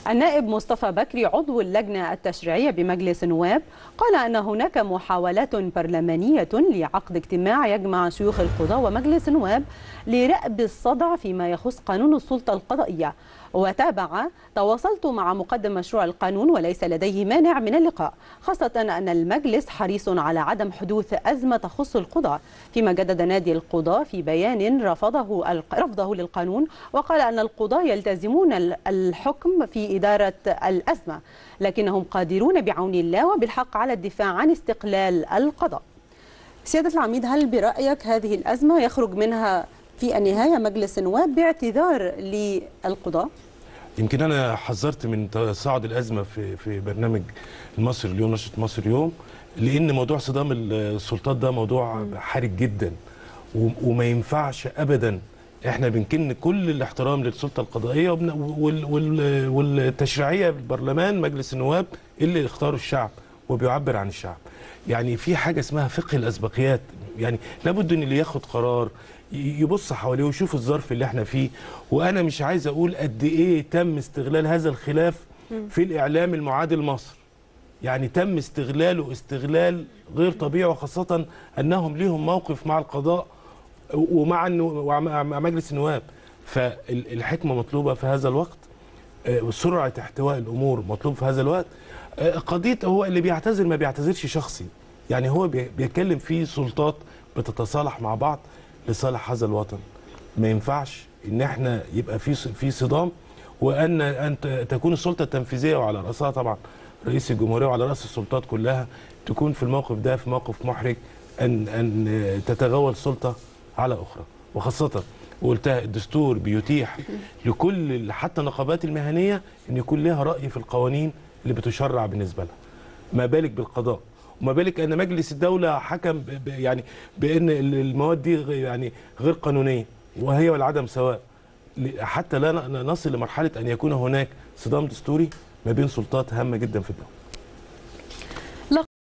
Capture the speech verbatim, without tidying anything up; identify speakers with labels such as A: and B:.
A: النائب مصطفى بكري عضو اللجنة التشريعية بمجلس النواب قال أن هناك محاولات برلمانية لعقد اجتماع يجمع شيوخ القضاة ومجلس النواب لرأب الصدع فيما يخص قانون السلطة القضائية. وتابع: تواصلت مع مقدم مشروع القانون وليس لديه مانع من اللقاء، خاصة أن المجلس حريص على عدم حدوث أزمة تخص القضاة. فيما جدد نادي القضاة في بيان رفضه رفضه للقانون وقال أن القضاة يلتزمون الحكم في إدارة الأزمة، لكنهم قادرون بعون الله وبالحق على الدفاع عن استقلال القضاء. سيادة العميد، هل برأيك هذه الأزمة يخرج منها في النهاية مجلس النواب باعتذار للقضاة؟
B: يمكن أنا حذرت من تصاعد الأزمة في في برنامج المصري اليوم، نشرة مصر اليوم، لأن موضوع صدام السلطات ده موضوع حرج جدا وما ينفعش أبدا. احنا بنكن كل الاحترام للسلطة القضائية والتشريعية بالبرلمان مجلس النواب اللي اختاروا الشعب وبيعبر عن الشعب. يعني في حاجة اسمها فقه الأسبقيات، يعني لابد ان اللي ياخد قرار يبص حواليه ويشوف الظرف اللي احنا فيه. وانا مش عايز اقول قد ايه تم استغلال هذا الخلاف في الاعلام المعادي لمصر. يعني تم استغلاله استغلال غير طبيعي، وخاصة انهم ليهم موقف مع القضاء ومع ومع مجلس النواب. فالحكمة مطلوبة في هذا الوقت، سرعة احتواء الامور مطلوب في هذا الوقت. قضية هو اللي بيعتذر ما بيعتذرش شخصي، يعني هو بيتكلم في سلطات بتتصالح مع بعض لصالح هذا الوطن. ما ينفعش ان احنا يبقى في في صدام، وان ان تكون السلطه التنفيذيه وعلى راسها طبعا رئيس الجمهوريه وعلى راس السلطات كلها تكون في الموقف ده في موقف محرج، ان ان تتغول سلطه على اخرى. وخاصه وقلتها الدستور بيتيح لكل حتى النقابات المهنيه ان يكون لها راي في القوانين اللي بتشرع بالنسبه لها، ما بالك بالقضاء. وما بالك ان مجلس الدوله حكم يعني بان المواد دي يعني غير قانونيه، وهي والعدم سواء، حتى لا نصل لمرحله ان يكون هناك صدام دستوري ما بين سلطات هامه جدا في الدوله.